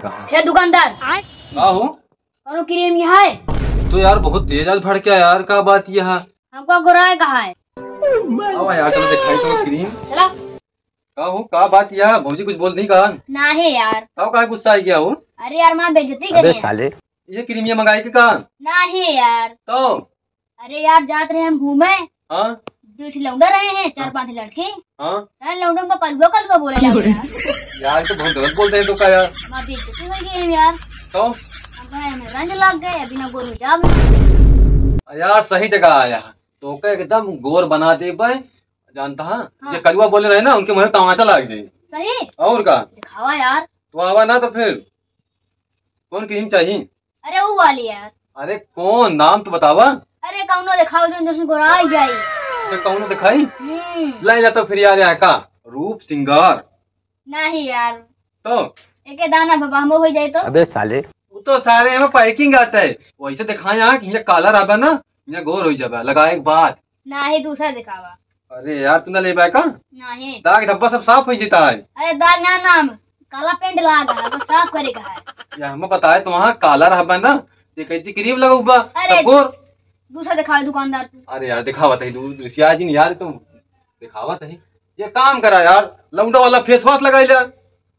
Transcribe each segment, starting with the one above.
कहाँ? हे दुकानदार, का हो? और क्रीम यहाँ है? तो यार बहुत तेज आज भड़का यार, का बात यह? हमको गोराई कहाँ है? आओ यार चलो दिखाई तो क्रीम। चलो। का हो, का बात यह? भौजी कुछ बोल नहीं कहा? नहीं यार। का काहे गुस्सा आ गया हो? अरे यार माँ बेइज्जती कर रही है। साले ये क्रीम ये मंगाई के कहा? नहीं यार। तो अरे यार जात रहे हम घूमे, हाँ 2 लौंडा रहे हैं, 4-5 लड़के। हाँ यार लौंडों को कलबो कलबो बोले लगे यार। यार तो बहुत गलत बोलते हैं तो का यार। माँ बेइज्जती कर गई हम यार। तो हम कहे हमें रंज लग गए, अभी ना गोरू जाब। यार सही जगह आया तो का एकदम गोर बना दे भाई। जानता है हाँ। जो कलुआ बोले रहे ना उनके मुंह में तमाचा लग जाए। सही और का दिखावा यार। तो आवा ना तो फिर कौन क्रीम चाहिए? अरे वो वाली यार। अरे कौन, नाम तो बतावा। अरे कौनो दिखाओ जो जिसमें गोराई जाए। तो कौन दिखाई? लाई ना तो फिर यार यहाँ का रूप सिंगार। नहीं यार, तो एक दाना बाबा हम हो जाए तो। अबे साले वो तो सारे में पैकिंग आता है वैसे दिखाए यहाँ कि ये काला रहा ना ये गोर हो जाबा लगाए के बाद। नहीं दूसरा दिखावा। अरे यार तू ना ले का नहीं। दाग धब्बा सब साफ हो जाता है। अरे दाग ना नाम काला पेंट लगा है तो साफ करेगा है। या हमें बताए तो वहाँ काला रहा ना ये कैसी क्रीम लगा हुआ अरे सब गोर। दूसरा दिखाओ दुकानदार तू। अरे यार दिखावत है ऋषिया जी यार तुम दिखावत है। ये काम करा यार लौंडा वाला फेस वॉश लगाई लिया।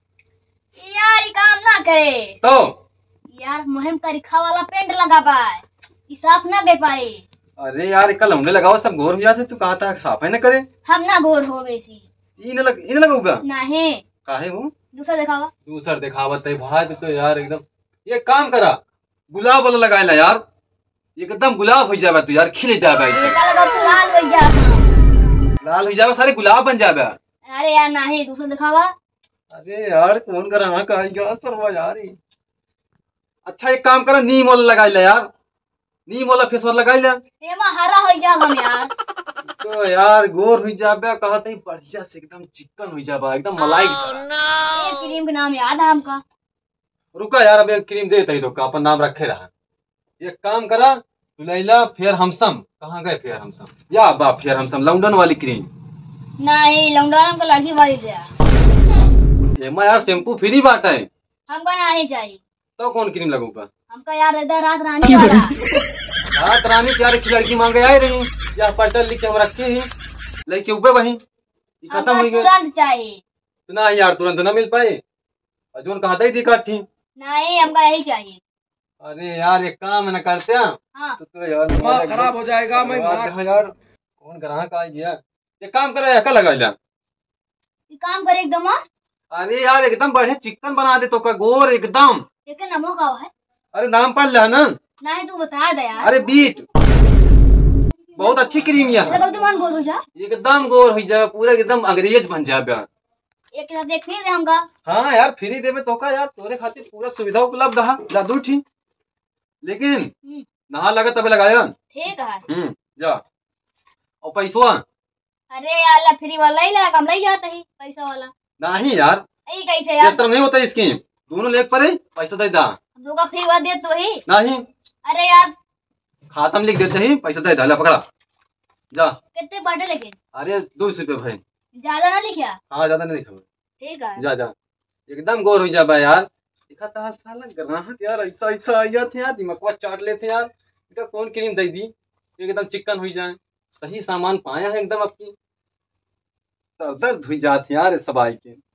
यार ये काम ना करे तो यार मुहिम का रिखा वाला पेंट लगा पाए ये साफ ना कर पाए। अरे यार एक लौंडे लगाओ सब गोर हो जाते तू कहा था साफ है ना करे। हम ना गोर हो बेसी। इन लगाऊगा नहीं काहे वो दूसरा दिखावा। दूसर दिखावत है भाई तो यार एकदम ये काम करा गुलाब वाला लगाए ला यार एकदम गुलाब हो जाए तू यार खिले जाए ये लगा तो लाल हो जा। लाल हो जाए सारे गुलाब बन जाए। अरे यार नहीं दूसरा दिखावा। अरे यार कौन करा हाँ कहा सरवा यार ये। अच्छा एक काम करा नीम वाला लगाई ला यार नीम वाला फेस वाला लगाई ला। एमा हरा हो जा हम यार। तो यार गोर हो जाबे कहते बढ़िया से एकदम चिकन हो जाबा एकदम मलाई की तरह। ये क्रीम का नाम याद है हमका। रुका यार अब एक क्रीम देता ही तो का अपन नाम रखे रहा। एक काम करा तू लैला फेयर हमसम। कहाँ गए फेयर हमसम? या बा फेयर हमसम लंदन वाली क्रीम। नहीं लौंडा को लड़की वाली दिया। एमा यार शैम्पू फ्री बाटा है। हमको नहीं चाहिए। तो कौन क्रीम लगूगा? हमका यार इधर रात रानी वाला। रात रानी यार की लड़की मांगे आए रही या पर्चा लिख के हम रखे ही लेके ऊपर वही खत्म हो गया। तुरंत चाहिए। तो ना यार तुरंत ना मिल पाए अजून कहा ही दिक्कत थी। नहीं हमका यही चाहिए। अरे यार एक काम न करते हैं हाँ। तो यार खराब हो जाएगा। मैं यार कौन ग्राहक आ गया ये काम करे या लगा लिया। ये काम करे एकदम। अरे यार एकदम बढ़िया चिकन बना दे तो का गोर एकदम। लेकिन नमो का है। अरे नाम पढ़ लिया ना। नहीं तू बता दे यार। अरे बीट बहुत अच्छी क्रीम है मन बोलू जा। एकदम गोर हो जाए पूरा एकदम अंग्रेज बन जाए। एक देखने दे हमका। हाँ यार फ्री देवे तो का यार तोरे खातिर पूरा सुविधा उपलब्ध है जादू ठीक लेकिन नहा लगा तबे लगाया। ठीक है। जा और पैसवा। अरे यार फ्री वाला ही लगा हम ले जाते ही पैसा वाला। नहीं यार ये कैसे यार? इस तरह नहीं होता स्कीम दोनों लेक पड़े पैसा दे दा। दो का फ्री वाला दे तो ही। नहीं अरे यार खाता में लिख देते ही पैसा दे दा पकड़ा जा। कितने बाटे लेकिन? अरे 200 रुपये भाई। ज्यादा ना लिखा? हाँ ज्यादा नहीं लिखा। ठीक है। जा जा एकदम गोर हो जा यार। देखा था साला ग्राहक यार ऐसा ऐसा आया थे यार दिमाग चाट लेते यार इनका कौन क्रीम दे दी एकदम चिकन हो जाए। सही सामान पाया है एकदम आपकी सर दर्द हुई जाते यार सब आई के।